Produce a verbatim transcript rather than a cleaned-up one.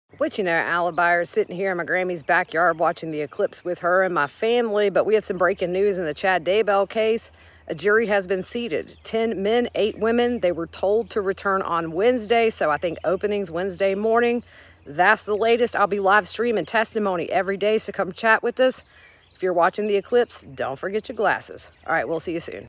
Which, you know, alibi is sitting here in my Grammy's backyard watching the eclipse with her and my family. But we have some breaking news in the Chad Daybell case. A jury has been seated. ten men, eight women. They were told to return on Wednesday. So I think opening's Wednesday morning. That's the latest. I'll be live streaming testimony every day. So come chat with us. If you're watching the eclipse, don't forget your glasses. All right, we'll see you soon.